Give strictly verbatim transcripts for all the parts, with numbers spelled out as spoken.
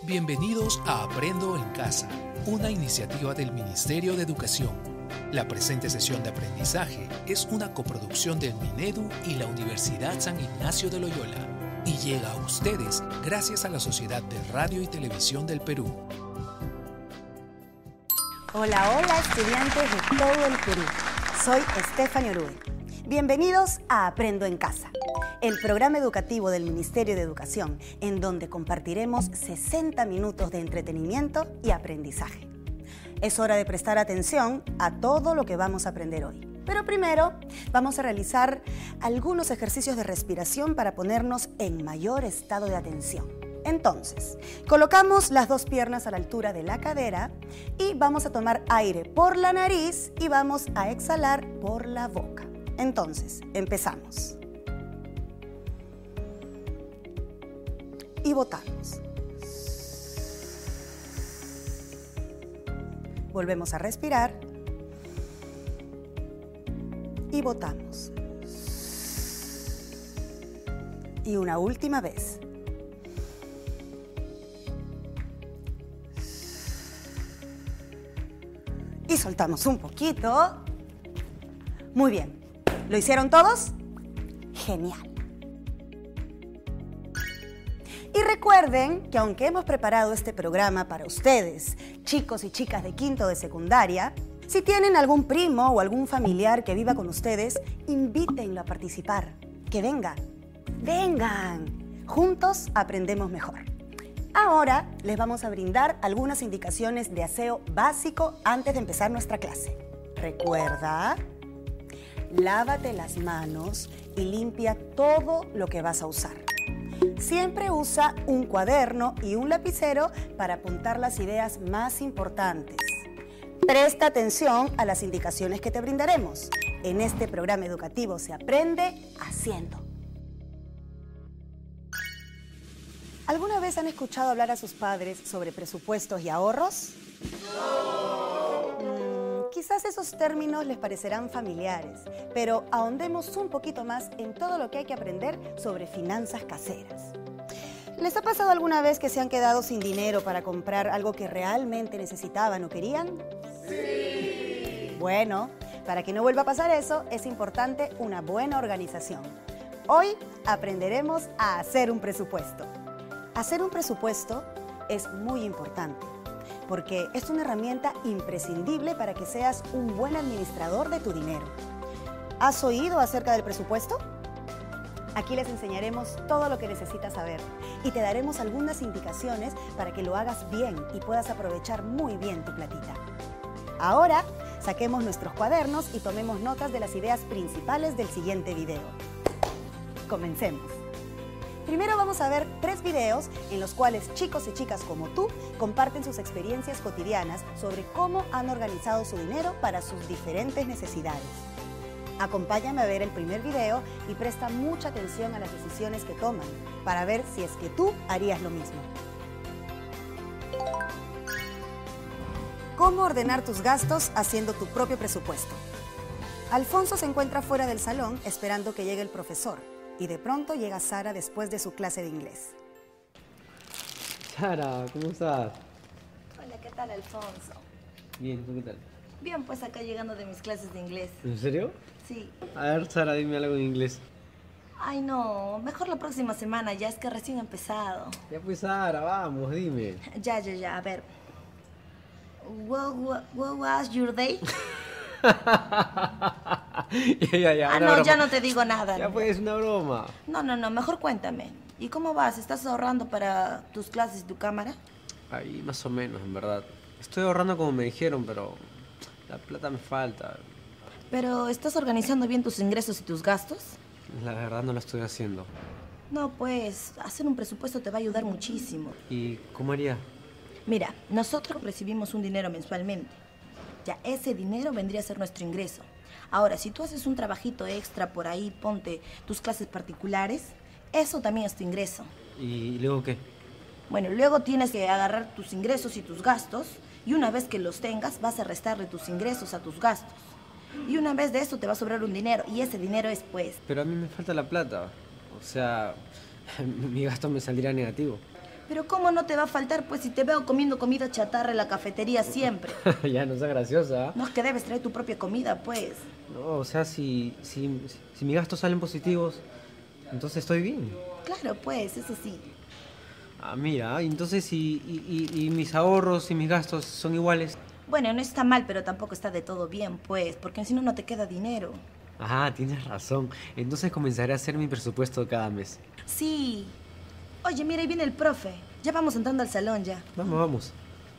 Bienvenidos a Aprendo en Casa, una iniciativa del Ministerio de Educación. La presente sesión de aprendizaje es una coproducción del Minedu y la Universidad San Ignacio de Loyola y llega a ustedes gracias a la Sociedad de Radio y Televisión del Perú. Hola, hola estudiantes de todo el Perú. Soy Estefany Orue. Bienvenidos a Aprendo en Casa, el programa educativo del Ministerio de Educación, en donde compartiremos sesenta minutos de entretenimiento y aprendizaje. Es hora de prestar atención a todo lo que vamos a aprender hoy. Pero primero vamos a realizar algunos ejercicios de respiración para ponernos en mayor estado de atención. Entonces, colocamos las dos piernas a la altura de la cadera y vamos a tomar aire por la nariz y vamos a exhalar por la boca. Entonces, empezamos. Y botamos. Volvemos a respirar. Y botamos. Y una última vez. Y soltamos un poquito. Muy bien. ¿Lo hicieron todos? Genial. Y recuerden que aunque hemos preparado este programa para ustedes, chicos y chicas de quinto de secundaria, si tienen algún primo o algún familiar que viva con ustedes, invítenlo a participar. Que venga. Vengan. Juntos aprendemos mejor. Ahora les vamos a brindar algunas indicaciones de aseo básico antes de empezar nuestra clase. Recuerda, lávate las manos y limpia todo lo que vas a usar. Siempre usa un cuaderno y un lapicero para apuntar las ideas más importantes. Presta atención a las indicaciones que te brindaremos. En este programa educativo se aprende haciendo. ¿Alguna vez han escuchado hablar a sus padres sobre presupuestos y ahorros? Mm, quizás esos términos les parecerán familiares, pero ahondemos un poquito más en todo lo que hay que aprender sobre finanzas caseras. ¿Les ha pasado alguna vez que se han quedado sin dinero para comprar algo que realmente necesitaban o querían? Sí. Bueno, para que no vuelva a pasar eso, es importante una buena organización. Hoy aprenderemos a hacer un presupuesto. Hacer un presupuesto es muy importante porque es una herramienta imprescindible para que seas un buen administrador de tu dinero. ¿Has oído acerca del presupuesto? Aquí les enseñaremos todo lo que necesitas saber y te daremos algunas indicaciones para que lo hagas bien y puedas aprovechar muy bien tu platita. Ahora, saquemos nuestros cuadernos y tomemos notas de las ideas principales del siguiente video. Comencemos. Primero vamos a ver tres videos en los cuales chicos y chicas como tú comparten sus experiencias cotidianas sobre cómo han organizado su dinero para sus diferentes necesidades. Acompáñame a ver el primer video y presta mucha atención a las decisiones que toman para ver si es que tú harías lo mismo. ¿Cómo ordenar tus gastos haciendo tu propio presupuesto? Alfonso se encuentra fuera del salón esperando que llegue el profesor. Y de pronto llega Sara después de su clase de inglés. Sara, ¿cómo estás? Hola, ¿qué tal, Alfonso? Bien, ¿tú qué tal? Bien, pues acá llegando de mis clases de inglés. ¿En serio? Sí. A ver, Sara, dime algo en inglés. Ay, no, mejor la próxima semana, ya es que recién he empezado. Ya pues, Sara, vamos, dime. Ya, ya, ya, a ver. What, what, what was your day? ya, ya, ya. Ah, no, broma. Ya no te digo nada. Ya pues, una broma. No, no, no, mejor cuéntame. ¿Y cómo vas? ¿Estás ahorrando para tus clases y tu cámara? Ahí, más o menos, en verdad. Estoy ahorrando como me dijeron, pero la plata me falta. ¿Pero estás organizando bien tus ingresos y tus gastos? La verdad no lo estoy haciendo. No, pues, hacer un presupuesto te va a ayudar muchísimo. ¿Y cómo haría? Mira, nosotros recibimos un dinero mensualmente. Ya ese dinero vendría a ser nuestro ingreso. Ahora, si tú haces un trabajito extra por ahí, ponte tus clases particulares, eso también es tu ingreso. ¿Y luego qué? Bueno, luego tienes que agarrar tus ingresos y tus gastos, y una vez que los tengas, vas a restarle tus ingresos a tus gastos. Y una vez de eso te va a sobrar un dinero, y ese dinero es pues... Pero a mí me falta la plata. O sea, mi gasto me saldría negativo. Pero ¿cómo no te va a faltar, pues, si te veo comiendo comida chatarra en la cafetería siempre? Ya, no sea graciosa. ¿eh? No, es que debes traer tu propia comida, pues. No, o sea, si, si, si mis gastos salen positivos, entonces estoy bien. Claro, pues, eso sí. Ah, mira, entonces y, y, y, y mis ahorros y mis gastos son iguales. Bueno, no está mal, pero tampoco está de todo bien, pues, porque si no, no te queda dinero. Ah, tienes razón. Entonces comenzaré a hacer mi presupuesto cada mes. Sí. Oye, mira, ahí viene el profe. Ya vamos entrando al salón, ya. Vamos, vamos.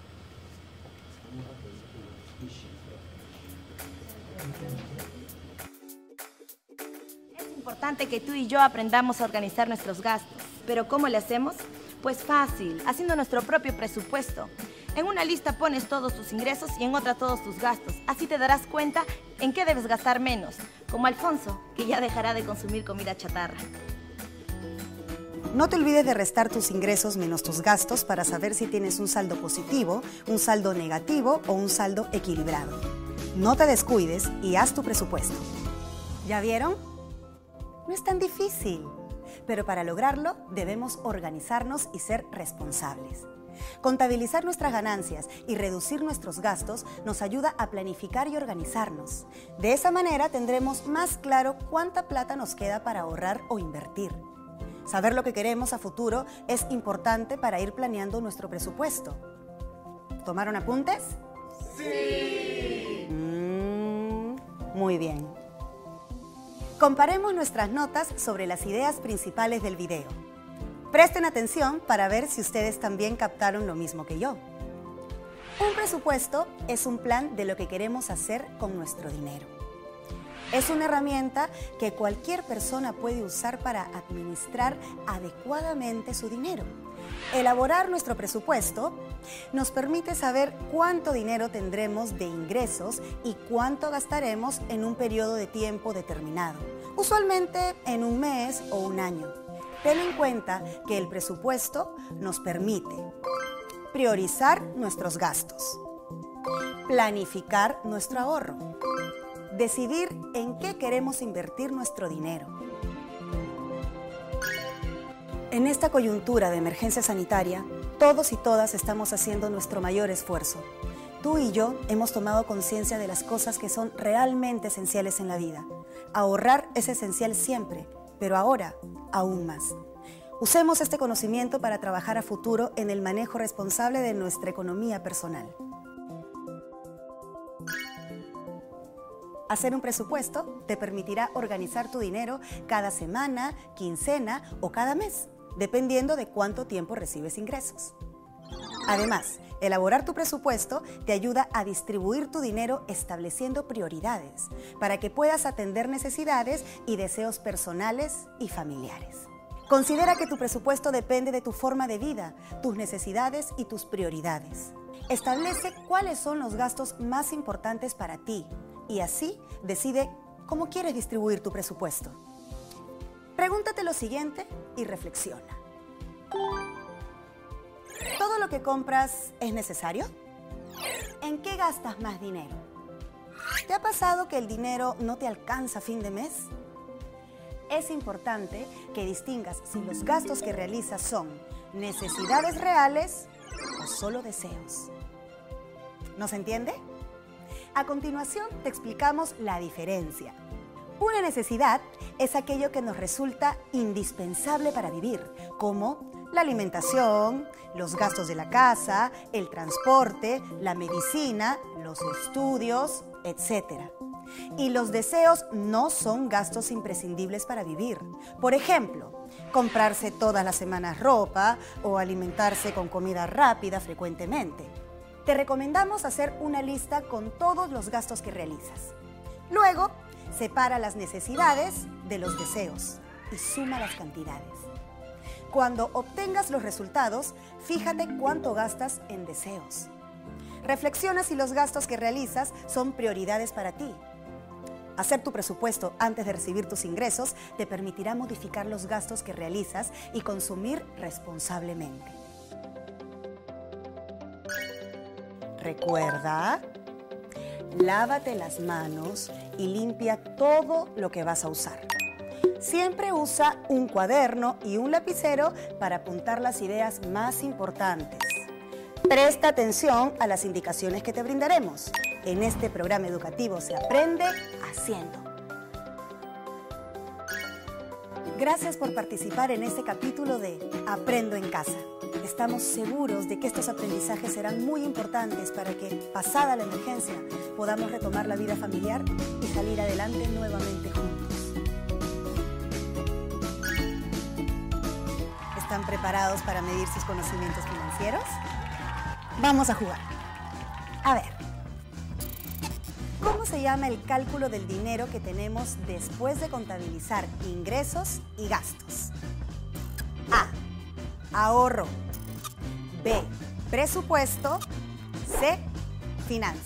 Es importante que tú y yo aprendamos a organizar nuestros gastos. ¿Pero cómo le hacemos? Pues fácil, haciendo nuestro propio presupuesto. En una lista pones todos tus ingresos y en otra todos tus gastos. Así te darás cuenta en qué debes gastar menos. Como Alfonso, que ya dejará de consumir comida chatarra. No te olvides de restar tus ingresos menos tus gastos para saber si tienes un saldo positivo, un saldo negativo o un saldo equilibrado. No te descuides y haz tu presupuesto. ¿Ya vieron? No es tan difícil, pero para lograrlo debemos organizarnos y ser responsables. Contabilizar nuestras ganancias y reducir nuestros gastos nos ayuda a planificar y organizarnos. De esa manera tendremos más claro cuánta plata nos queda para ahorrar o invertir. Saber lo que queremos a futuro es importante para ir planeando nuestro presupuesto. ¿Tomaron apuntes? ¡Sí! Mm, muy bien. Comparemos nuestras notas sobre las ideas principales del video. Presten atención para ver si ustedes también captaron lo mismo que yo. Un presupuesto es un plan de lo que queremos hacer con nuestro dinero. Es una herramienta que cualquier persona puede usar para administrar adecuadamente su dinero. Elaborar nuestro presupuesto nos permite saber cuánto dinero tendremos de ingresos y cuánto gastaremos en un periodo de tiempo determinado, usualmente en un mes o un año. Ten en cuenta que el presupuesto nos permite priorizar nuestros gastos, planificar nuestro ahorro, decidir en qué queremos invertir nuestro dinero. En esta coyuntura de emergencia sanitaria, todos y todas estamos haciendo nuestro mayor esfuerzo. Tú y yo hemos tomado conciencia de las cosas que son realmente esenciales en la vida. Ahorrar es esencial siempre, pero ahora aún más. Usemos este conocimiento para trabajar a futuro en el manejo responsable de nuestra economía personal. Hacer un presupuesto te permitirá organizar tu dinero cada semana, quincena o cada mes, dependiendo de cuánto tiempo recibes ingresos. Además, elaborar tu presupuesto te ayuda a distribuir tu dinero estableciendo prioridades para que puedas atender necesidades y deseos personales y familiares. Considera que tu presupuesto depende de tu forma de vida, tus necesidades y tus prioridades. Establece cuáles son los gastos más importantes para ti y así decide cómo quieres distribuir tu presupuesto. Pregúntate lo siguiente y reflexiona. ¿Todo lo que compras es necesario? ¿En qué gastas más dinero? ¿Te ha pasado que el dinero no te alcanza a fin de mes? Es importante que distingas si los gastos que realizas son necesidades reales o solo deseos. ¿No se entiende? A continuación te explicamos la diferencia. Una necesidad es aquello que nos resulta indispensable para vivir, como la alimentación, los gastos de la casa, el transporte, la medicina, los estudios, etcétera. Y los deseos no son gastos imprescindibles para vivir. Por ejemplo, comprarse todas las semanas ropa o alimentarse con comida rápida frecuentemente. Te recomendamos hacer una lista con todos los gastos que realizas. Luego, separa las necesidades de los deseos y suma las cantidades. Cuando obtengas los resultados, fíjate cuánto gastas en deseos. Reflexiona si los gastos que realizas son prioridades para ti. Hacer tu presupuesto antes de recibir tus ingresos te permitirá modificar los gastos que realizas y consumir responsablemente. Recuerda, lávate las manos y limpia todo lo que vas a usar. Siempre usa un cuaderno y un lapicero para apuntar las ideas más importantes. Presta atención a las indicaciones que te brindaremos. En este programa educativo se aprende haciendo. Gracias por participar en este capítulo de Aprendo en Casa. Estamos seguros de que estos aprendizajes serán muy importantes para que, pasada la emergencia, podamos retomar la vida familiar y salir adelante nuevamente juntos. ¿Están preparados para medir sus conocimientos financieros? Vamos a jugar. A ver, ¿cómo se llama el cálculo del dinero que tenemos después de contabilizar ingresos y gastos? A. Ahorro. B. Presupuesto. C. Finanzas.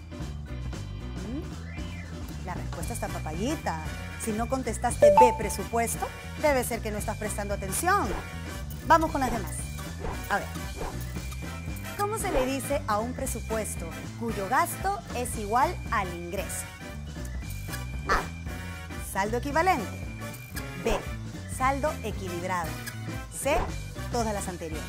¿Mm? La respuesta está papayita. Si no contestaste B. Presupuesto, debe ser que no estás prestando atención. Vamos con las demás. A ver. ¿Cómo se le dice a un presupuesto cuyo gasto es igual al ingreso? A. Saldo equivalente. B. Saldo equilibrado. C. Todas las anteriores.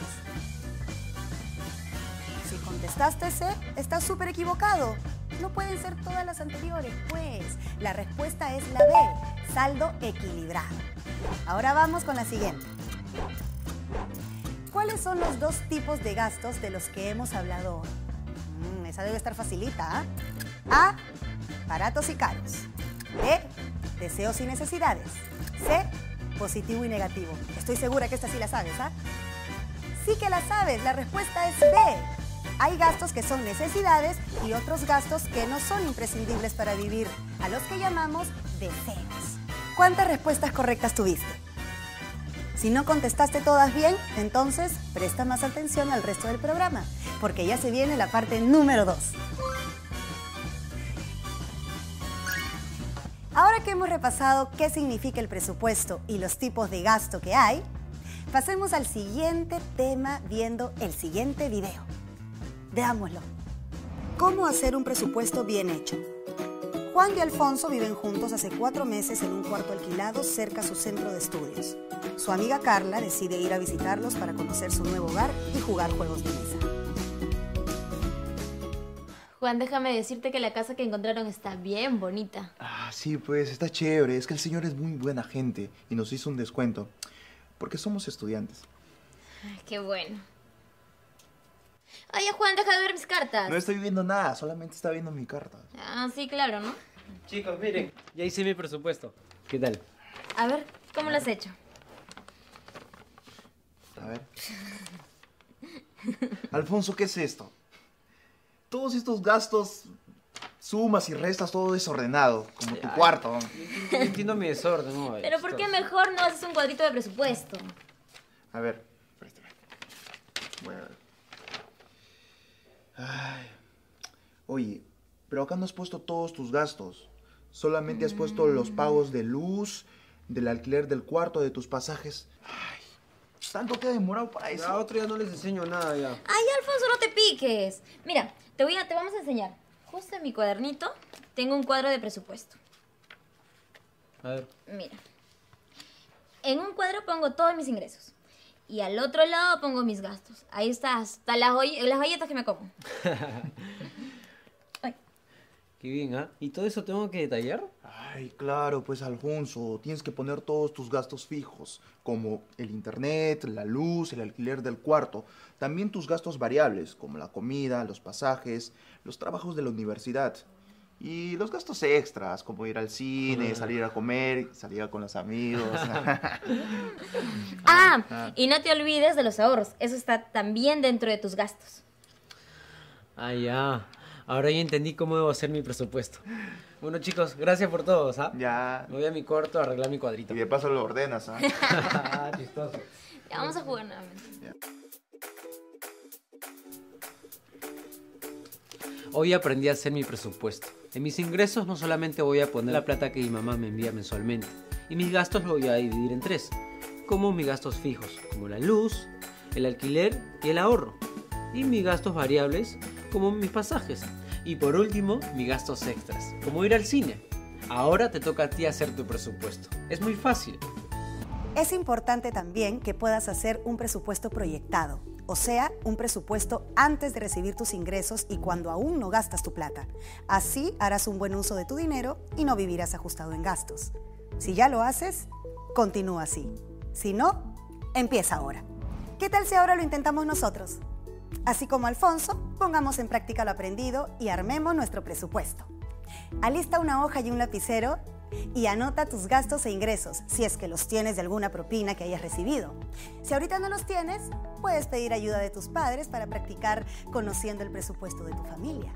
Si contestaste C, estás súper equivocado. No pueden ser todas las anteriores, pues. La respuesta es la B. Saldo equilibrado. Ahora vamos con la siguiente. ¿Cuáles son los dos tipos de gastos de los que hemos hablado hoy? Mm, esa debe estar facilita, ¿eh? A. Baratos y caros. B. Deseos y necesidades. C. Positivo y negativo. Estoy segura que esta sí la sabes, ¿ah? Sí que la sabes, la respuesta es B. Hay gastos que son necesidades y otros gastos que no son imprescindibles para vivir, a los que llamamos deseos. ¿Cuántas respuestas correctas tuviste? Si no contestaste todas bien, entonces presta más atención al resto del programa, porque ya se viene la parte número dos. Ahora que hemos repasado qué significa el presupuesto y los tipos de gasto que hay, pasemos al siguiente tema viendo el siguiente video. Veámoslo. ¿Cómo hacer un presupuesto bien hecho? Juan y Alfonso viven juntos hace cuatro meses en un cuarto alquilado cerca a su centro de estudios. Su amiga Carla decide ir a visitarlos para conocer su nuevo hogar y jugar juegos de mesa. Juan, déjame decirte que la casa que encontraron está bien bonita. Ah, sí, pues está chévere. Es que el señor es muy buena gente y nos hizo un descuento. Porque somos estudiantes. Ay, qué bueno. Oye, Juan, deja de ver mis cartas. No estoy viendo nada, solamente está viendo mi carta. Ah, sí, claro, ¿no? Chicos, miren, ya hice mi presupuesto. ¿Qué tal? A ver, ¿cómo lo has hecho? A ver. Alfonso, ¿qué es esto? Todos estos gastos, sumas y restas, todo desordenado, como tu Ay, cuarto. Yo entiendo mi desorden, ¿no? Pero ¿por qué mejor no haces un cuadrito de presupuesto? A ver, préstame. Voy a ver. Ay. Oye, pero acá no has puesto todos tus gastos. Solamente has puesto los pagos de luz, del alquiler del cuarto, de tus pasajes. Ay, ¿tanto te ha demorado para eso? A otro ya no les enseño nada ya. Ay, Alfonso, no te piques. Mira, te voy a, te vamos a enseñar. Justo en mi cuadernito tengo un cuadro de presupuesto. A ver. Mira. En un cuadro pongo todos mis ingresos. Y al otro lado pongo mis gastos. Ahí está, hasta las, las galletas que me como. Ay. Qué bien, ¿ah? ¿Y todo eso tengo que detallar? Ay, claro, pues Alfonso, tienes que poner todos tus gastos fijos, como el internet, la luz, el alquiler del cuarto. También tus gastos variables, como la comida, los pasajes, los trabajos de la universidad. Y los gastos extras, como ir al cine, salir a comer, salir con los amigos. Ah, y no te olvides de los ahorros. Eso está también dentro de tus gastos. Ah, ya. Ahora ya entendí cómo debo hacer mi presupuesto. Bueno, chicos, gracias por todo, ¿ah? Ya. Me voy a mi cuarto a arreglar mi cuadrito. Y de paso lo ordenas, ¿ah? Chistoso. Ya vamos a jugar nuevamente. Ya. Hoy aprendí a hacer mi presupuesto. En mis ingresos no solamente voy a poner la plata que mi mamá me envía mensualmente, y mis gastos los voy a dividir en tres, como mis gastos fijos, como la luz, el alquiler y el ahorro, y mis gastos variables, como mis pasajes, y por último, mis gastos extras, como ir al cine. Ahora te toca a ti hacer tu presupuesto. Es muy fácil. Es importante también que puedas hacer un presupuesto proyectado, o sea, un presupuesto antes de recibir tus ingresos y cuando aún no gastas tu plata. Así harás un buen uso de tu dinero y no vivirás ajustado en gastos. Si ya lo haces, continúa así. Si no, empieza ahora. ¿Qué tal si ahora lo intentamos nosotros? Así como Alfonso, pongamos en práctica lo aprendido y armemos nuestro presupuesto. Alista una hoja y un lapicero y anota tus gastos e ingresos, si es que los tienes de alguna propina que hayas recibido. Si ahorita no los tienes, puedes pedir ayuda de tus padres para practicar conociendo el presupuesto de tu familia.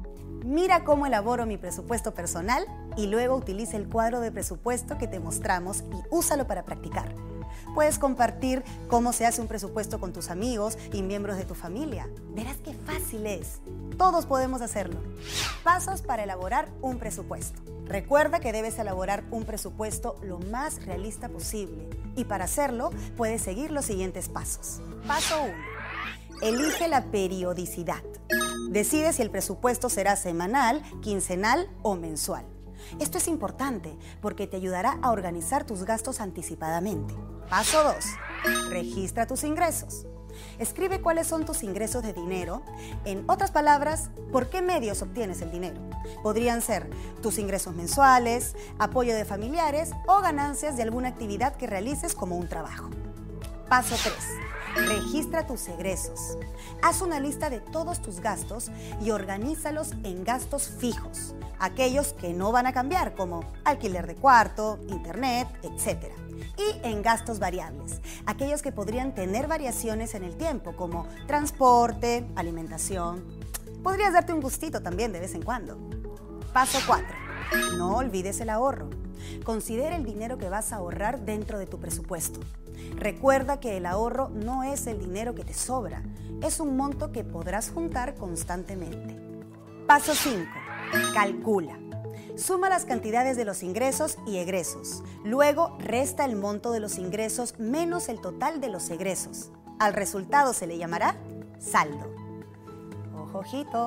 Mira cómo elaboro mi presupuesto personal y luego utiliza el cuadro de presupuesto que te mostramos y úsalo para practicar. Puedes compartir cómo se hace un presupuesto con tus amigos y miembros de tu familia. Verás qué fácil es. Todos podemos hacerlo. Pasos para elaborar un presupuesto. Recuerda que debes elaborar un presupuesto lo más realista posible y para hacerlo puedes seguir los siguientes pasos. Paso uno. Elige la periodicidad. Decide si el presupuesto será semanal, quincenal o mensual. Esto es importante porque te ayudará a organizar tus gastos anticipadamente. Paso dos. Registra tus ingresos. Escribe cuáles son tus ingresos de dinero. En otras palabras, ¿por qué medios obtienes el dinero? Podrían ser tus ingresos mensuales, apoyo de familiares o ganancias de alguna actividad que realices como un trabajo. Paso tres. Registra tus egresos. Haz una lista de todos tus gastos y organízalos en gastos fijos, aquellos que no van a cambiar, como alquiler de cuarto, internet, etcétera. Y en gastos variables, aquellos que podrían tener variaciones en el tiempo, como transporte, alimentación. Podrías darte un gustito también de vez en cuando. Paso cuatro. No olvides el ahorro. Considera el dinero que vas a ahorrar dentro de tu presupuesto. Recuerda que el ahorro no es el dinero que te sobra, es un monto que podrás juntar constantemente. Paso cinco. Calcula. Suma las cantidades de los ingresos y egresos. Luego resta el monto de los ingresos menos el total de los egresos. Al resultado se le llamará saldo. Ojo, ojito.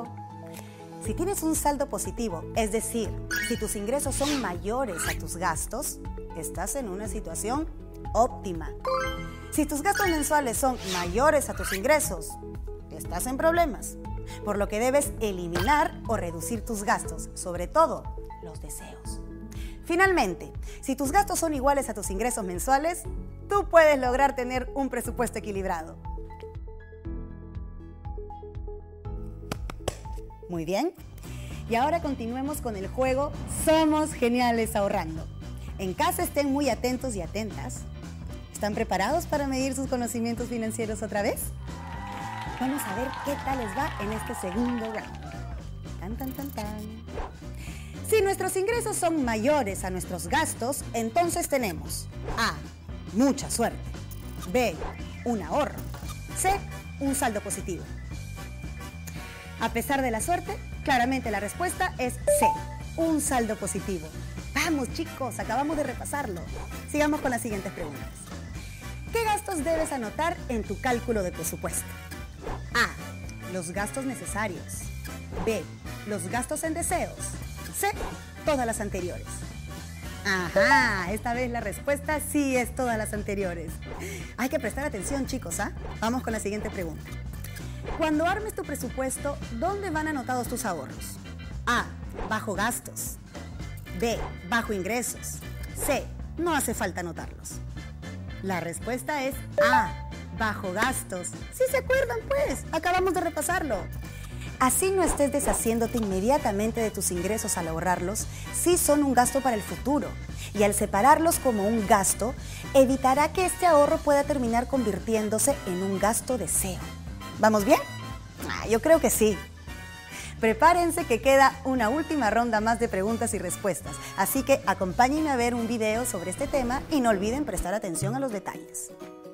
Si tienes un saldo positivo, es decir, si tus ingresos son mayores a tus gastos, estás en una situación óptima. Si tus gastos mensuales son mayores a tus ingresos, estás en problemas, por lo que debes eliminar o reducir tus gastos, sobre todo los deseos. Finalmente, si tus gastos son iguales a tus ingresos mensuales, tú puedes lograr tener un presupuesto equilibrado. Muy bien. Y ahora continuemos con el juego Somos Geniales Ahorrando. En casa estén muy atentos y atentas. ¿Están preparados para medir sus conocimientos financieros otra vez? Vamos a ver qué tal les va en este segundo round. Tan, tan, tan, tan. Si nuestros ingresos son mayores a nuestros gastos, entonces tenemos A. Mucha suerte. B. Un ahorro. C. Un saldo positivo. A pesar de la suerte, claramente la respuesta es C. Un saldo positivo. Vamos, chicos, acabamos de repasarlo. Sigamos con las siguientes preguntas. ¿Qué gastos debes anotar en tu cálculo de presupuesto? A. Los gastos necesarios. B. Los gastos en deseos. C. Todas las anteriores. Ajá, esta vez la respuesta sí es todas las anteriores. Hay que prestar atención, chicos, ¿ah? Vamos con la siguiente pregunta. Cuando armes tu presupuesto, ¿dónde van anotados tus ahorros? A. Bajo gastos. B. Bajo ingresos. C. No hace falta anotarlos. La respuesta es A. Bajo gastos. ¿Sí se acuerdan, pues? Acabamos de repasarlo. Así no estés deshaciéndote inmediatamente de tus ingresos al ahorrarlos, sí son un gasto para el futuro. Y al separarlos como un gasto, evitará que este ahorro pueda terminar convirtiéndose en un gasto deseo. ¿Vamos bien? Ah, yo creo que sí. Prepárense que queda una última ronda más de preguntas y respuestas, así que acompáñenme a ver un video sobre este tema y no olviden prestar atención a los detalles.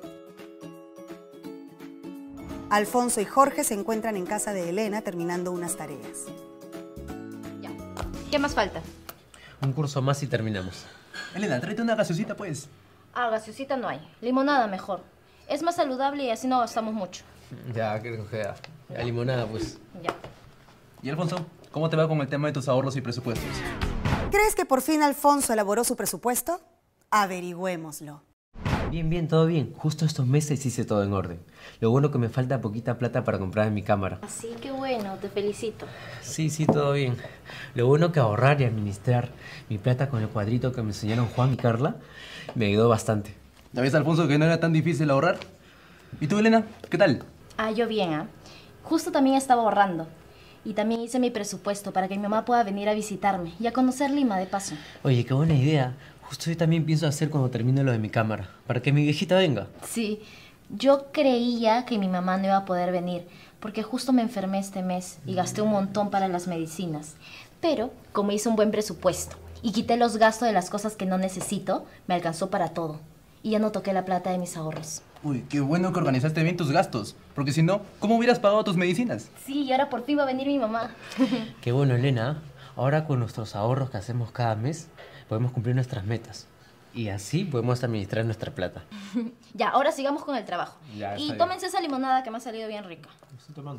Alfonso y Jorge se encuentran en casa de Elena terminando unas tareas. Ya. ¿Qué más falta? Un curso más y terminamos. Elena, tráete una gaseosita, pues. Ah, gaseosita no hay. Limonada mejor. Es más saludable y así no gastamos mucho. Ya, que cogea. Ya, limonada, pues. Ya. Y Alfonso, ¿cómo te va con el tema de tus ahorros y presupuestos? ¿Crees que por fin Alfonso elaboró su presupuesto? Averigüémoslo. Bien, bien, todo bien. Justo estos meses hice todo en orden. Lo bueno que me falta poquita plata para comprar mi cámara. Así que bueno, te felicito. Sí, sí, todo bien. Lo bueno que ahorrar y administrar mi plata con el cuadrito que me enseñaron Juan y Carla me ayudó bastante. ¿Ya ves, Alfonso, que no era tan difícil ahorrar? ¿Y tú, Elena? ¿Qué tal? Ah, yo bien, ¿ah? ¿eh? Justo también estaba ahorrando. Y también hice mi presupuesto para que mi mamá pueda venir a visitarme y a conocer Lima de paso. Oye, qué buena idea. Justo yo también pienso hacer cuando termine lo de mi cámara, para que mi viejita venga. Sí, yo creía que mi mamá no iba a poder venir, porque justo me enfermé este mes y gasté un montón para las medicinas. Pero, como hice un buen presupuesto y quité los gastos de las cosas que no necesito, me alcanzó para todo. Y ya no toqué la plata de mis ahorros. Uy, qué bueno que organizaste bien tus gastos, porque si no, ¿cómo hubieras pagado tus medicinas? Sí, y ahora por fin va a venir mi mamá. Qué bueno, Elena. Ahora con nuestros ahorros que hacemos cada mes, podemos cumplir nuestras metas. Y así podemos administrar nuestra plata. Ya, ahora sigamos con el trabajo. Ya, y bien. tómense esa limonada que me ha salido bien rica. Estoy tomando.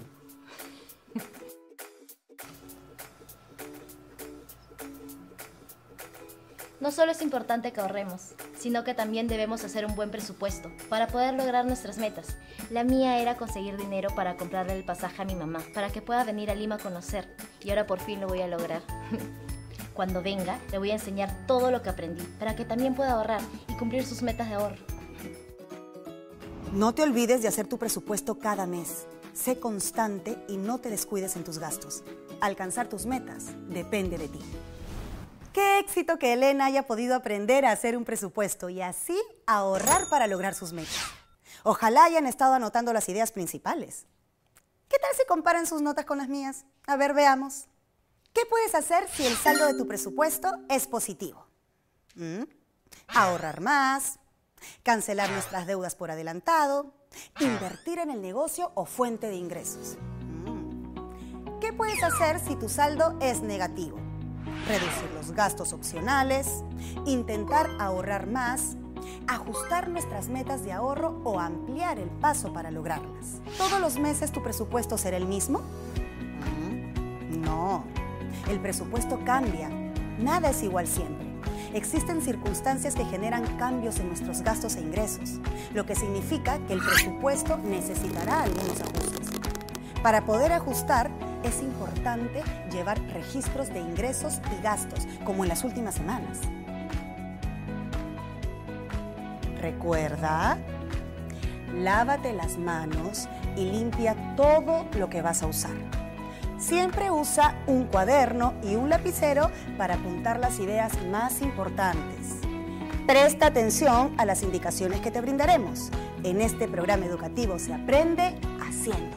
No solo es importante que ahorremos, sino que también debemos hacer un buen presupuesto para poder lograr nuestras metas. La mía era conseguir dinero para comprarle el pasaje a mi mamá, para que pueda venir a Lima a conocer. Y ahora por fin lo voy a lograr. Cuando venga, le voy a enseñar todo lo que aprendí, para que también pueda ahorrar y cumplir sus metas de ahorro. No te olvides de hacer tu presupuesto cada mes. Sé constante y no te descuides en tus gastos. Alcanzar tus metas depende de ti. Qué éxito que Elena haya podido aprender a hacer un presupuesto y así ahorrar para lograr sus metas. Ojalá hayan estado anotando las ideas principales. ¿Qué tal si comparan sus notas con las mías? A ver, veamos. ¿Qué puedes hacer si el saldo de tu presupuesto es positivo? ¿Mm? Ahorrar más, cancelar nuestras deudas por adelantado, invertir en el negocio o fuente de ingresos. ¿Mm? ¿Qué puedes hacer si tu saldo es negativo? Reducir los gastos opcionales, intentar ahorrar más, ajustar nuestras metas de ahorro o ampliar el paso para lograrlas. ¿Todos los meses tu presupuesto será el mismo? ¿Mm? No. El presupuesto cambia. Nada es igual siempre. Existen circunstancias que generan cambios en nuestros gastos e ingresos, lo que significa que el presupuesto necesitará algunos ajustes. Para poder ajustar, es importante llevar registros de ingresos y gastos, como en las últimas semanas. Recuerda, lávate las manos y limpia todo lo que vas a usar. Siempre usa un cuaderno y un lapicero para apuntar las ideas más importantes. Presta atención a las indicaciones que te brindaremos. En este programa educativo se aprende haciendo.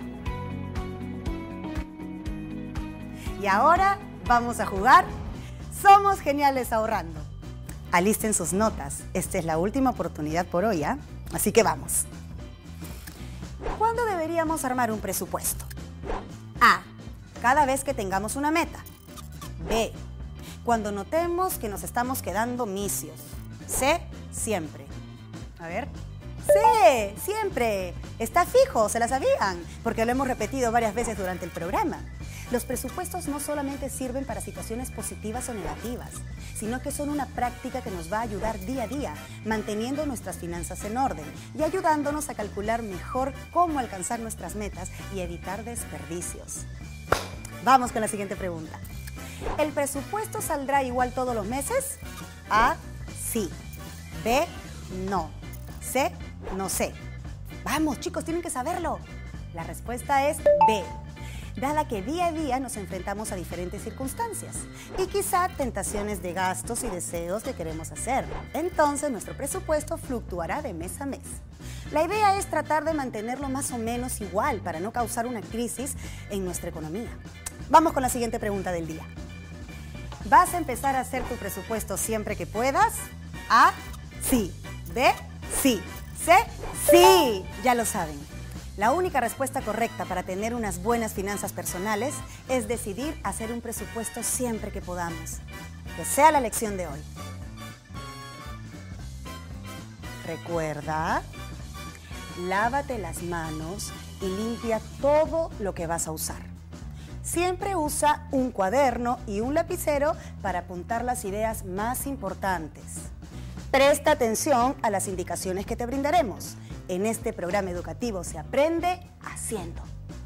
Y ahora vamos a jugar Somos Geniales Ahorrando. Alisten sus notas. Esta es la última oportunidad por hoy, ¿eh? Así que vamos. ¿Cuándo deberíamos armar un presupuesto? A. Cada vez que tengamos una meta. B. Cuando notemos que nos estamos quedando misios. C. Siempre. A ver. C. Siempre. Está fijo, se la sabían, porque lo hemos repetido varias veces durante el programa. Los presupuestos no solamente sirven para situaciones positivas o negativas, sino que son una práctica que nos va a ayudar día a día, manteniendo nuestras finanzas en orden y ayudándonos a calcular mejor cómo alcanzar nuestras metas y evitar desperdicios. Vamos con la siguiente pregunta. ¿El presupuesto saldrá igual todos los meses? A. Sí. B. No. C. No sé. Vamos, chicos, tienen que saberlo. La respuesta es B. Dada que día a día nos enfrentamos a diferentes circunstancias y quizá tentaciones de gastos y deseos que queremos hacer. Entonces, nuestro presupuesto fluctuará de mes a mes. La idea es tratar de mantenerlo más o menos igual para no causar una crisis en nuestra economía. Vamos con la siguiente pregunta del día. ¿Vas a empezar a hacer tu presupuesto siempre que puedas? A. Sí. B. Sí. C. Sí. Ya lo saben. La única respuesta correcta para tener unas buenas finanzas personales es decidir hacer un presupuesto siempre que podamos. Que sea la lección de hoy. Recuerda, lávate las manos y limpia todo lo que vas a usar. Siempre usa un cuaderno y un lapicero para apuntar las ideas más importantes. Presta atención a las indicaciones que te brindaremos. En este programa educativo se aprende haciendo.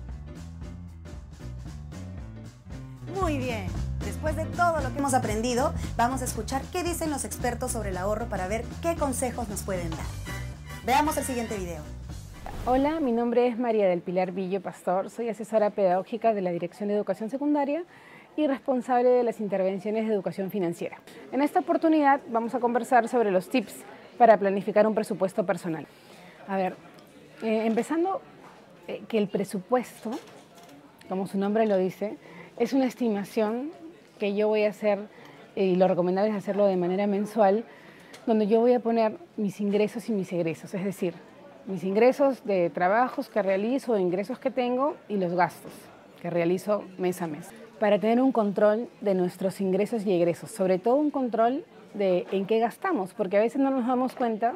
Muy bien, después de todo lo que hemos aprendido, vamos a escuchar qué dicen los expertos sobre el ahorro para ver qué consejos nos pueden dar. Veamos el siguiente video. Hola, mi nombre es María del Pilar Villo Pastor, soy asesora pedagógica de la Dirección de Educación Secundaria y responsable de las intervenciones de educación financiera. En esta oportunidad vamos a conversar sobre los tips para planificar un presupuesto personal. A ver, eh, empezando eh, que el presupuesto, como su nombre lo dice, es una estimación que yo voy a hacer, eh, y lo recomendable es hacerlo de manera mensual, donde yo voy a poner mis ingresos y mis egresos, es decir, mis ingresos de trabajos que realizo, ingresos que tengo y los gastos que realizo mes a mes, para tener un control de nuestros ingresos y egresos, sobre todo un control de en qué gastamos, porque a veces no nos damos cuenta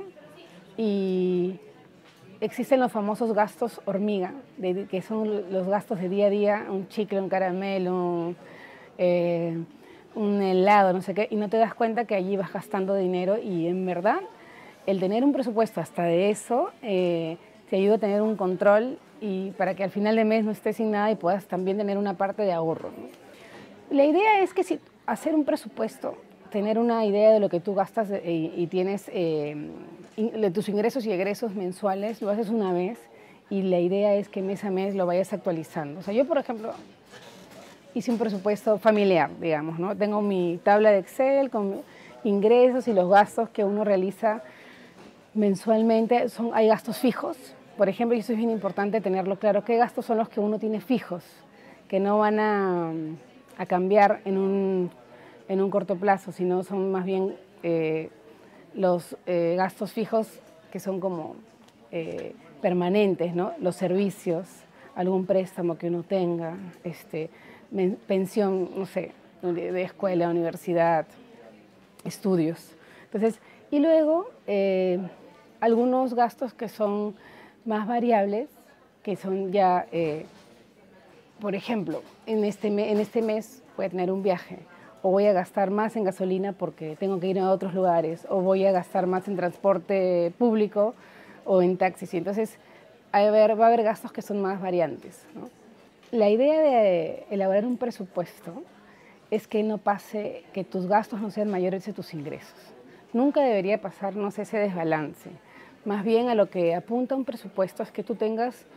y existen los famosos gastos hormiga, de, que son los gastos de día a día, un chicle, un caramelo, eh, un helado, no sé qué, y no te das cuenta que allí vas gastando dinero y en verdad el tener un presupuesto hasta de eso eh, te ayuda a tener un control y para que al final de mes no estés sin nada y puedas también tener una parte de ahorro, ¿no? La idea es que si hacer un presupuesto, tener una idea de lo que tú gastas y, y tienes eh, de tus ingresos y egresos mensuales, lo haces una vez y la idea es que mes a mes lo vayas actualizando. O sea, yo por ejemplo hice un presupuesto familiar, digamos, ¿no? Tengo mi tabla de Excel con ingresos y los gastos que uno realiza mensualmente. Son, hay gastos fijos, por ejemplo, y eso es bien importante tenerlo claro, qué gastos son los que uno tiene fijos, que no van a, a cambiar en un, en un corto plazo, sino son más bien eh, los eh, gastos fijos que son como eh, permanentes, ¿no? Los servicios, algún préstamo que uno tenga, este, pensión, no sé, de, de escuela, universidad, estudios. Entonces, y luego eh, algunos gastos que son más variables, que son ya, eh, por ejemplo, en este, me, en este mes voy a tener un viaje, o voy a gastar más en gasolina porque tengo que ir a otros lugares, o voy a gastar más en transporte público o en taxis. Y entonces a ver, va a haber gastos que son más variantes, ¿no? La idea de elaborar un presupuesto es que no pase, que tus gastos no sean mayores que tus ingresos. Nunca debería pasarnos ese desbalance. Más bien a lo que apunta un presupuesto es que tú tengas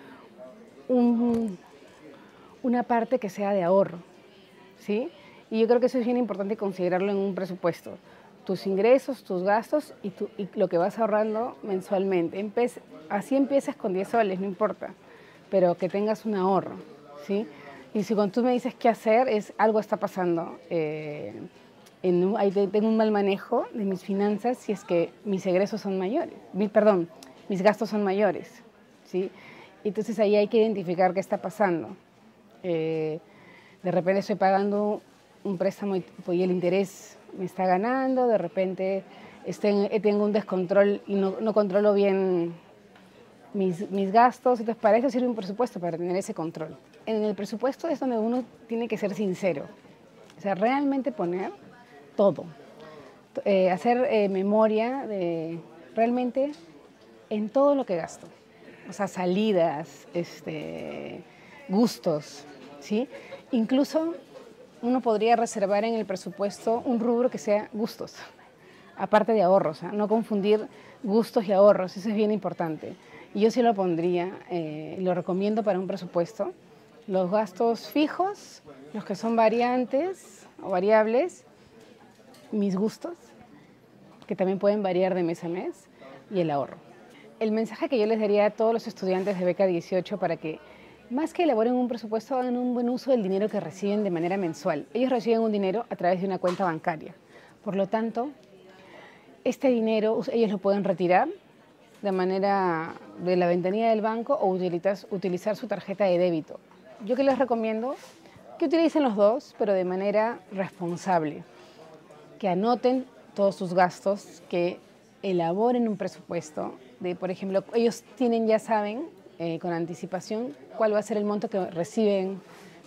un, una parte que sea de ahorro, ¿sí? Y yo creo que eso es bien importante considerarlo en un presupuesto. Tus ingresos, tus gastos y, tu, y lo que vas ahorrando mensualmente. Empe- así empieces con diez soles, no importa, pero que tengas un ahorro, ¿sí? Y si cuando tú me dices qué hacer, es algo está pasando. Eh, en un, ahí tengo un mal manejo de mis finanzas si es que mis egresos son mayores, mi, perdón, mis gastos son mayores, ¿sí? Entonces ahí hay que identificar qué está pasando. Eh, de repente estoy pagando un préstamo y, y el interés me está ganando, de repente este, tengo un descontrol y no, no controlo bien mis, mis gastos. Entonces para eso sirve un presupuesto, para tener ese control. En el presupuesto es donde uno tiene que ser sincero, o sea, realmente poner todo, eh, hacer eh, memoria de realmente en todo lo que gasto, o sea, salidas, este, gustos, ¿sí? Incluso uno podría reservar en el presupuesto un rubro que sea gustos, aparte de ahorros, ¿eh? No confundir gustos y ahorros, eso es bien importante. Y yo sí lo pondría, eh, lo recomiendo para un presupuesto, los gastos fijos, los que son variantes o variables, mis gustos, que también pueden variar de mes a mes, y el ahorro. El mensaje que yo les daría a todos los estudiantes de Beca dieciocho para que, más que elaboren un presupuesto, hagan un buen uso del dinero que reciben de manera mensual. Ellos reciben un dinero a través de una cuenta bancaria. Por lo tanto, este dinero ellos lo pueden retirar de manera de la ventanilla del banco o utilizar, utilizar su tarjeta de débito. Yo que les recomiendo que utilicen los dos, pero de manera responsable. Que anoten todos sus gastos, que elaboren un presupuesto. De, por ejemplo, ellos tienen, ya saben, eh, con anticipación, cuál va a ser el monto que reciben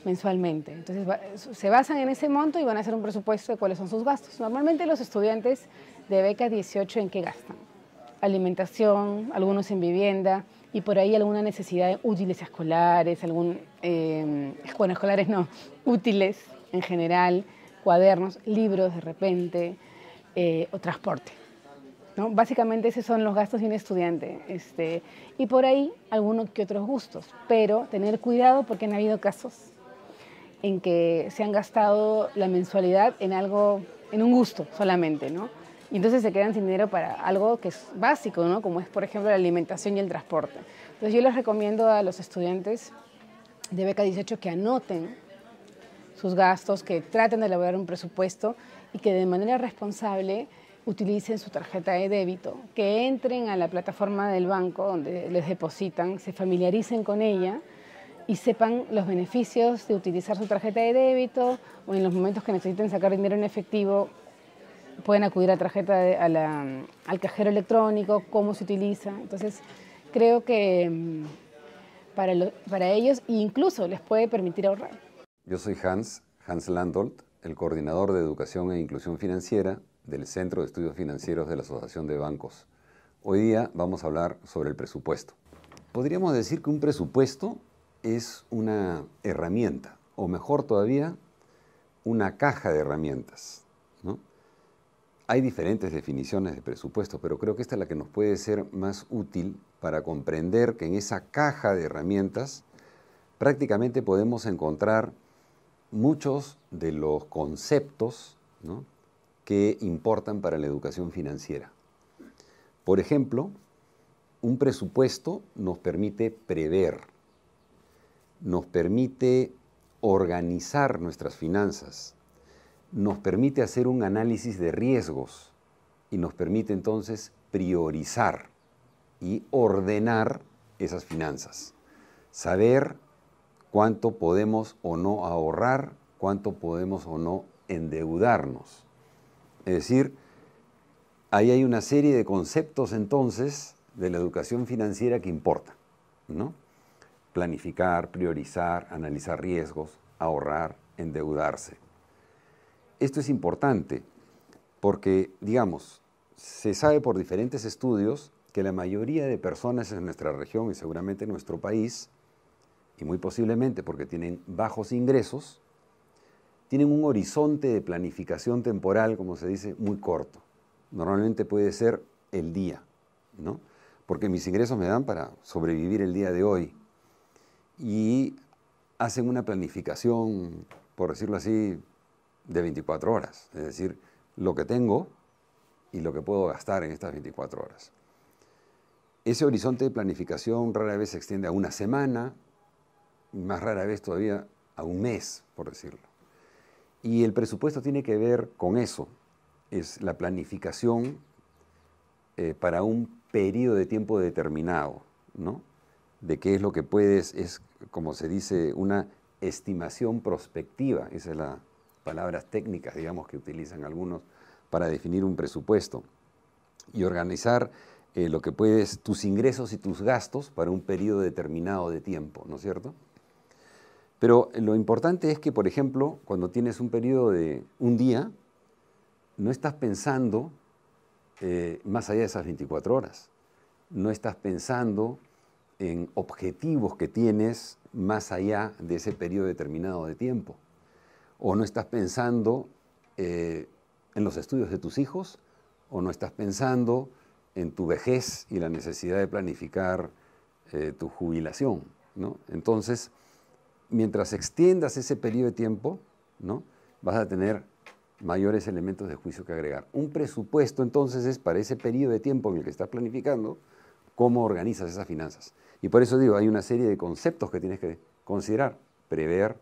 mensualmente. Entonces va, se basan en ese monto y van a hacer un presupuesto de cuáles son sus gastos. Normalmente los estudiantes de beca dieciocho, ¿en qué gastan? Alimentación, algunos en vivienda y por ahí alguna necesidad de útiles escolares, algún, eh, bueno, escolares no, útiles en general, cuadernos, libros de repente, eh, o transporte, ¿no? Básicamente esos son los gastos de un estudiante, este, y por ahí algunos que otros gustos, pero tener cuidado porque han habido casos en que se han gastado la mensualidad en algo, en un gusto solamente, ¿no? Y entonces se quedan sin dinero para algo que es básico, ¿no? Como es, por ejemplo, la alimentación y el transporte. Entonces yo les recomiendo a los estudiantes de beca dieciocho que anoten sus gastos, que traten de elaborar un presupuesto y que de manera responsable utilicen su tarjeta de débito, que entren a la plataforma del banco donde les depositan, se familiaricen con ella y sepan los beneficios de utilizar su tarjeta de débito o en los momentos que necesiten sacar dinero en efectivo pueden acudir a tarjeta de, a la, al cajero electrónico, cómo se utiliza. Entonces creo que para, lo, para ellos incluso les puede permitir ahorrar. Yo soy Hans, Hans Landolt, el coordinador de Educación e Inclusión Financiera del Centro de Estudios Financieros de la Asociación de Bancos. Hoy día vamos a hablar sobre el presupuesto. Podríamos decir que un presupuesto es una herramienta, o mejor todavía, una caja de herramientas, ¿no? Hay diferentes definiciones de presupuesto, pero creo que esta es la que nos puede ser más útil para comprender que en esa caja de herramientas prácticamente podemos encontrar muchos de los conceptos, ¿no?, que importan para la educación financiera. Por ejemplo, un presupuesto nos permite prever, nos permite organizar nuestras finanzas, nos permite hacer un análisis de riesgos y nos permite entonces priorizar y ordenar esas finanzas. Saber cuánto podemos o no ahorrar, cuánto podemos o no endeudarnos. Es decir, ahí hay una serie de conceptos entonces de la educación financiera que importan, ¿no? Planificar, priorizar, analizar riesgos, ahorrar, endeudarse. Esto es importante porque, digamos, se sabe por diferentes estudios que la mayoría de personas en nuestra región y seguramente en nuestro país, y muy posiblemente porque tienen bajos ingresos, tienen un horizonte de planificación temporal, como se dice, muy corto. Normalmente puede ser el día, ¿no? Porque mis ingresos me dan para sobrevivir el día de hoy. Y hacen una planificación, por decirlo así, de veinticuatro horas. Es decir, lo que tengo y lo que puedo gastar en estas veinticuatro horas. Ese horizonte de planificación rara vez se extiende a una semana, más rara vez todavía a un mes, por decirlo. Y el presupuesto tiene que ver con eso, es la planificación eh, para un periodo de tiempo determinado, ¿no? De qué es lo que puedes, es como se dice, una estimación prospectiva, esa es la palabras técnicas, digamos, que utilizan algunos para definir un presupuesto y organizar eh, lo que puedes, tus ingresos y tus gastos para un periodo determinado de tiempo, ¿no es cierto? Pero lo importante es que, por ejemplo, cuando tienes un periodo de un día, no estás pensando eh, más allá de esas veinticuatro horas, no estás pensando en objetivos que tienes más allá de ese periodo determinado de tiempo. O no estás pensando eh, en los estudios de tus hijos, o no estás pensando en tu vejez y la necesidad de planificar eh, tu jubilación, ¿no? Entonces, mientras extiendas ese periodo de tiempo, ¿no?, vas a tener mayores elementos de juicio que agregar. Un presupuesto, entonces, es para ese periodo de tiempo en el que estás planificando cómo organizas esas finanzas. Y por eso digo, hay una serie de conceptos que tienes que considerar: prever,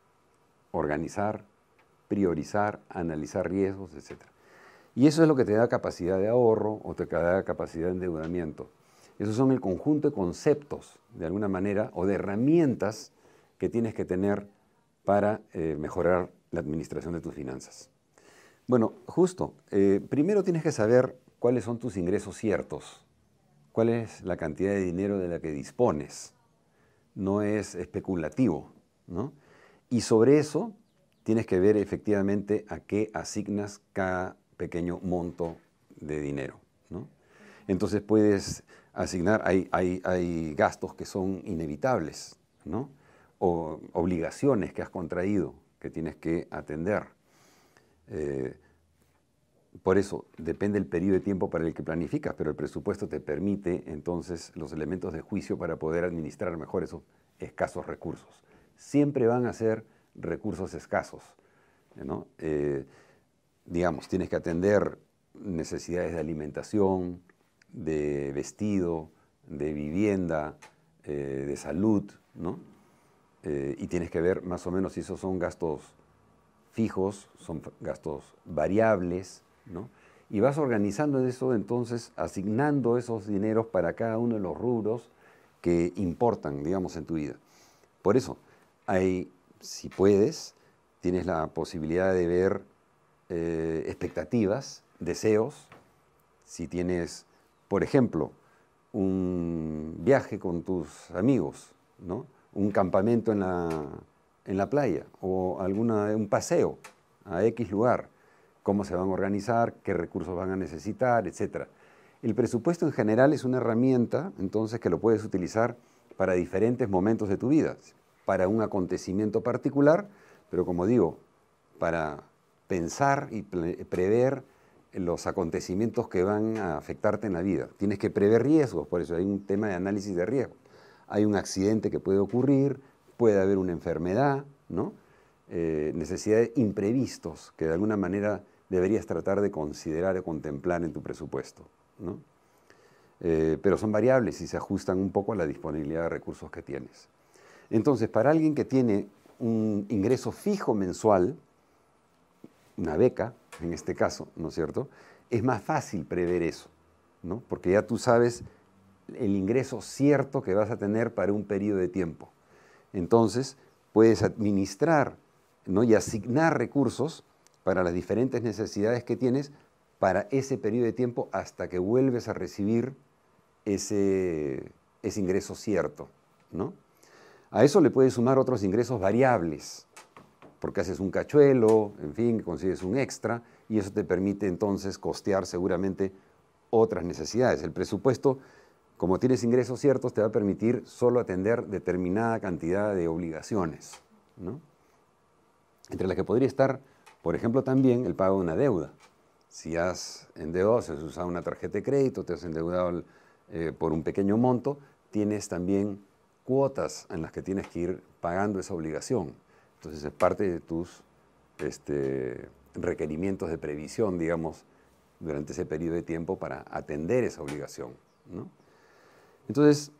organizar, priorizar, analizar riesgos, etcétera. Y eso es lo que te da capacidad de ahorro o te da capacidad de endeudamiento. Esos son el conjunto de conceptos, de alguna manera, o de herramientas que tienes que tener para eh, mejorar la administración de tus finanzas. Bueno, justo, eh, primero tienes que saber cuáles son tus ingresos ciertos, cuál es la cantidad de dinero de la que dispones. No es especulativo, ¿no? Y sobre eso tienes que ver efectivamente a qué asignas cada pequeño monto de dinero, ¿no? Entonces puedes asignar, hay, hay, hay gastos que son inevitables, ¿no? O obligaciones que has contraído, que tienes que atender. Eh, por eso depende el periodo de tiempo para el que planificas, pero el presupuesto te permite entonces los elementos de juicio para poder administrar mejor esos escasos recursos. Siempre van a ser recursos escasos, ¿no? Eh, digamos, tienes que atender necesidades de alimentación, de vestido, de vivienda, eh, de salud, ¿no? Eh, y tienes que ver más o menos si esos son gastos fijos, son gastos variables, ¿no? Y vas organizando eso, entonces, asignando esos dineros para cada uno de los rubros que importan, digamos, en tu vida. Por eso, hay, si puedes, tienes la posibilidad de ver eh, expectativas, deseos. Si tienes, por ejemplo, un viaje con tus amigos, ¿no? Un campamento en la, en la playa o alguna, un paseo a X lugar, cómo se van a organizar, qué recursos van a necesitar, etcétera. El presupuesto en general es una herramienta, entonces, que lo puedes utilizar para diferentes momentos de tu vida, para un acontecimiento particular, pero como digo, para pensar y prever los acontecimientos que van a afectarte en la vida. Tienes que prever riesgos, por eso hay un tema de análisis de riesgo. Hay un accidente que puede ocurrir, puede haber una enfermedad, ¿no? Eh, necesidades imprevistos que de alguna manera deberías tratar de considerar o contemplar en tu presupuesto, ¿no? Eh, pero son variables y se ajustan un poco a la disponibilidad de recursos que tienes. Entonces, para alguien que tiene un ingreso fijo mensual, una beca, en este caso, ¿no es cierto?, es más fácil prever eso, ¿no? Porque ya tú sabes el ingreso cierto que vas a tener para un periodo de tiempo. Entonces, puedes administrar, ¿no?, y asignar recursos para las diferentes necesidades que tienes para ese periodo de tiempo hasta que vuelves a recibir ese, ese ingreso cierto, ¿no? A eso le puedes sumar otros ingresos variables, porque haces un cachuelo, en fin, consigues un extra, y eso te permite entonces costear seguramente otras necesidades. El presupuesto, como tienes ingresos ciertos, te va a permitir solo atender determinada cantidad de obligaciones, ¿no? Entre las que podría estar, por ejemplo, también el pago de una deuda. Si has endeudado, si has usado una tarjeta de crédito, te has endeudado eh, por un pequeño monto, tienes también cuotas en las que tienes que ir pagando esa obligación. Entonces es parte de tus este, requerimientos de previsión, digamos, durante ese periodo de tiempo para atender esa obligación, ¿no? Entonces,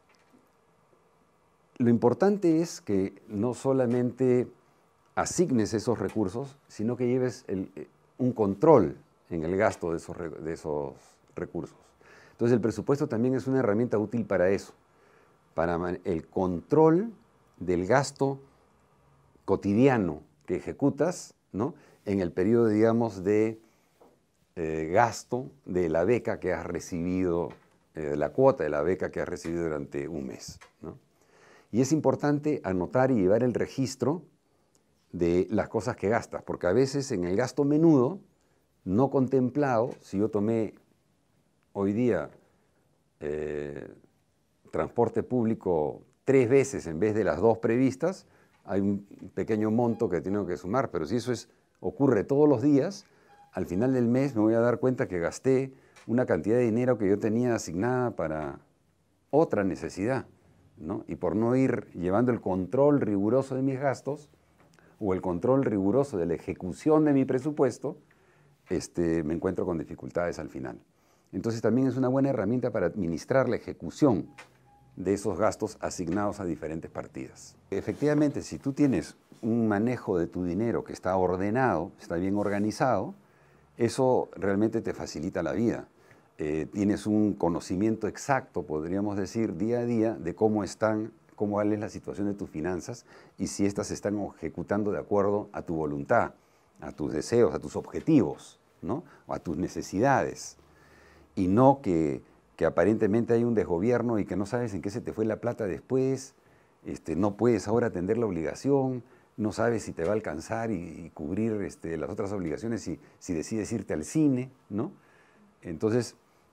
lo importante es que no solamente asignes esos recursos, sino que lleves el, un control en el gasto de esos, de esos recursos. Entonces el presupuesto también es una herramienta útil para eso, para el control del gasto cotidiano que ejecutas, ¿no?, en el periodo, digamos, de eh, gasto de la beca que has recibido, eh, la cuota de la beca que has recibido durante un mes, ¿no? Y es importante anotar y llevar el registro de las cosas que gastas, porque a veces en el gasto menudo, no contemplado, si yo tomé hoy día eh, transporte público tres veces en vez de las dos previstas, hay un pequeño monto que tengo que sumar, pero si eso es, ocurre todos los días, al final del mes me voy a dar cuenta que gasté una cantidad de dinero que yo tenía asignada para otra necesidad, ¿no? Y por no ir llevando el control riguroso de mis gastos o el control riguroso de la ejecución de mi presupuesto, este, me encuentro con dificultades al final. Entonces también es una buena herramienta para administrar la ejecución de esos gastos asignados a diferentes partidas. Efectivamente, si tú tienes un manejo de tu dinero que está ordenado, está bien organizado, eso realmente te facilita la vida. Eh, tienes un conocimiento exacto, podríamos decir, día a día de cómo están, cómo es la situación de tus finanzas y si éstas se están ejecutando de acuerdo a tu voluntad, a tus deseos, a tus objetivos, ¿no?, o a tus necesidades. Y no que, que aparentemente hay un desgobierno y que no sabes en qué se te fue la plata después, este, no puedes ahora atender la obligación, no sabes si te va a alcanzar y, y cubrir este, las otras obligaciones si, si decides irte al cine, ¿no? Entonces,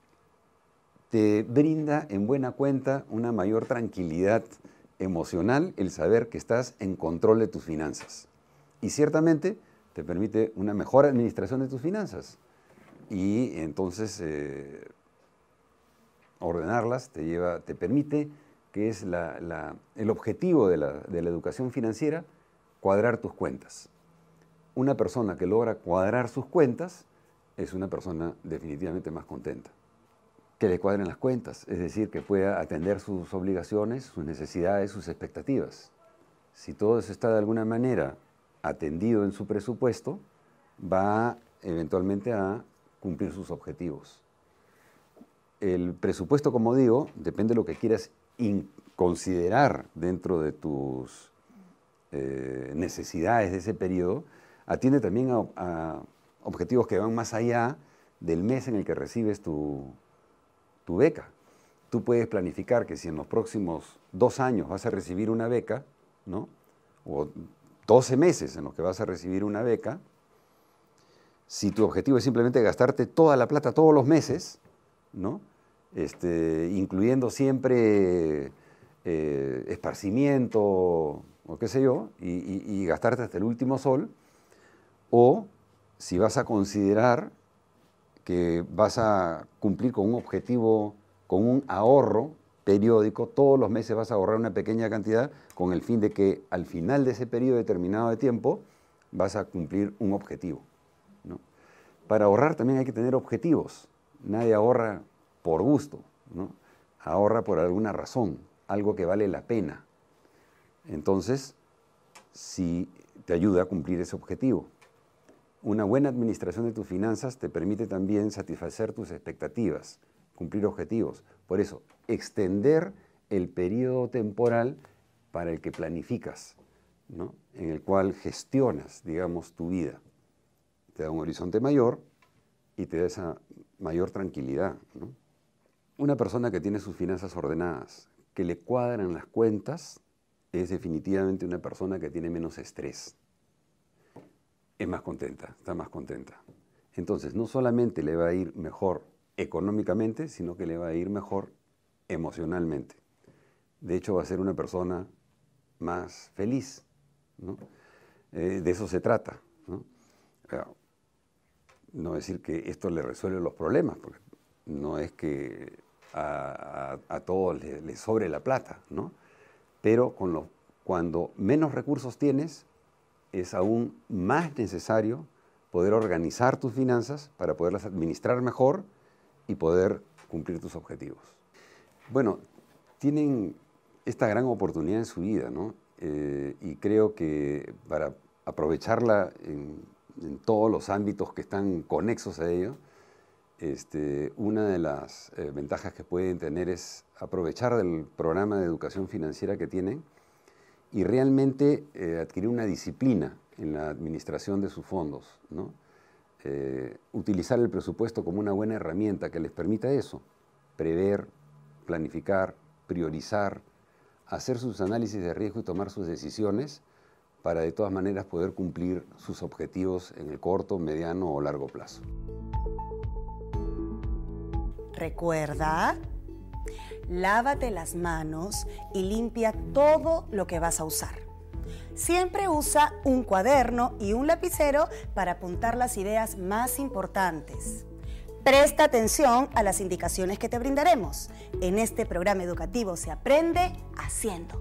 te brinda en buena cuenta una mayor tranquilidad emocional el saber que estás en control de tus finanzas. Y ciertamente te permite una mejor administración de tus finanzas. Y entonces eh, ordenarlas te, lleva, te permite, que es la, la, el objetivo de la, de la educación financiera, cuadrar tus cuentas. Una persona que logra cuadrar sus cuentas es una persona definitivamente más contenta. Que le cuadren las cuentas, es decir, que pueda atender sus obligaciones, sus necesidades, sus expectativas. Si todo eso está de alguna manera atendido en su presupuesto, va eventualmente a cumplir sus objetivos. El presupuesto, como digo, depende de lo que quieras considerar dentro de tus eh, necesidades de ese periodo, atiende también a, a objetivos que van más allá del mes en el que recibes tu, tu beca. Tú puedes planificar que si en los próximos dos años vas a recibir una beca, ¿no? O doce meses en los que vas a recibir una beca, si tu objetivo es simplemente gastarte toda la plata todos los meses, ¿no? Este, incluyendo siempre eh, esparcimiento o qué sé yo, y, y, y gastarte hasta el último sol, o si vas a considerar que vas a cumplir con un objetivo, con un ahorro periódico, todos los meses vas a ahorrar una pequeña cantidad con el fin de que al final de ese periodo determinado de tiempo vas a cumplir un objetivo, ¿no? Para ahorrar también hay que tener objetivos. Nadie ahorra por gusto, ¿no? Ahorra por alguna razón, algo que vale la pena. Entonces, si te ayuda a cumplir ese objetivo. Una buena administración de tus finanzas te permite también satisfacer tus expectativas, cumplir objetivos. Por eso, extender el periodo temporal para el que planificas, ¿no? En el cual gestionas, digamos, tu vida. Te da un horizonte mayor y te da esa mayor tranquilidad, ¿no? Una persona que tiene sus finanzas ordenadas, que le cuadran las cuentas, es definitivamente una persona que tiene menos estrés. Es más contenta, está más contenta. Entonces, no solamente le va a ir mejor económicamente, sino que le va a ir mejor emocionalmente. De hecho, va a ser una persona más feliz, ¿no? Eh, de eso se trata, ¿no? No decir que esto le resuelve los problemas, porque no es que a, a, a todos les le sobre la plata, ¿no? Pero con lo, cuando menos recursos tienes, es aún más necesario poder organizar tus finanzas para poderlas administrar mejor y poder cumplir tus objetivos. Bueno, tienen esta gran oportunidad en su vida, ¿no? Eh, y creo que para aprovecharla en, en todos los ámbitos que están conexos a ello, este, una de las eh, ventajas que pueden tener es aprovechar del programa de educación financiera que tienen y realmente eh, adquirir una disciplina en la administración de sus fondos, ¿no? Eh, utilizar el presupuesto como una buena herramienta que les permita eso, prever, planificar, priorizar, hacer sus análisis de riesgo y tomar sus decisiones para de todas maneras poder cumplir sus objetivos en el corto, mediano o largo plazo. Recuerda, lávate las manos y limpia todo lo que vas a usar. Siempre usa un cuaderno y un lapicero para apuntar las ideas más importantes. Presta atención a las indicaciones que te brindaremos. En este programa educativo se aprende haciendo.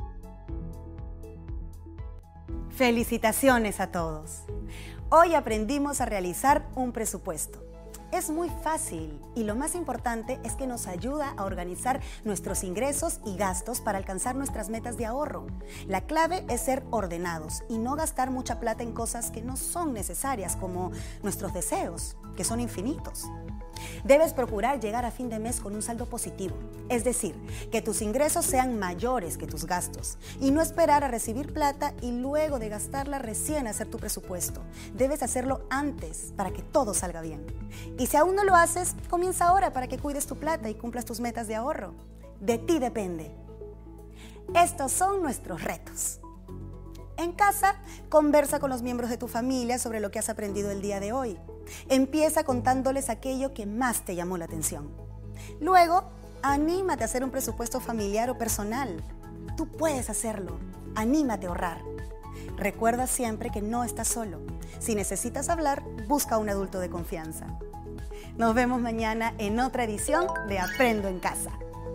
Felicitaciones a todos. Hoy aprendimos a realizar un presupuesto. Es muy fácil y lo más importante es que nos ayuda a organizar nuestros ingresos y gastos para alcanzar nuestras metas de ahorro. La clave es ser ordenados y no gastar mucha plata en cosas que no son necesarias, como nuestros deseos, que son infinitos. Debes procurar llegar a fin de mes con un saldo positivo, es decir, que tus ingresos sean mayores que tus gastos y no esperar a recibir plata y luego de gastarla recién hacer tu presupuesto. Debes hacerlo antes para que todo salga bien. Y si aún no lo haces, comienza ahora para que cuides tu plata y cumplas tus metas de ahorro. De ti depende. Estos son nuestros retos. En casa, conversa con los miembros de tu familia sobre lo que has aprendido el día de hoy. Empieza contándoles aquello que más te llamó la atención. Luego, anímate a hacer un presupuesto familiar o personal. Tú puedes hacerlo. Anímate a ahorrar. Recuerda siempre que no estás solo. Si necesitas hablar, busca a un adulto de confianza. Nos vemos mañana en otra edición de Aprendo en Casa.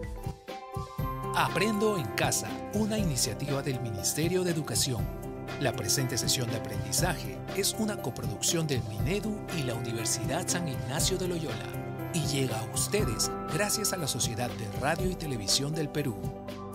Aprendo en Casa, una iniciativa del Ministerio de Educación. La presente sesión de aprendizaje es una coproducción del Minedu y la Universidad San Ignacio de Loyola y llega a ustedes gracias a la Sociedad de Radio y Televisión del Perú.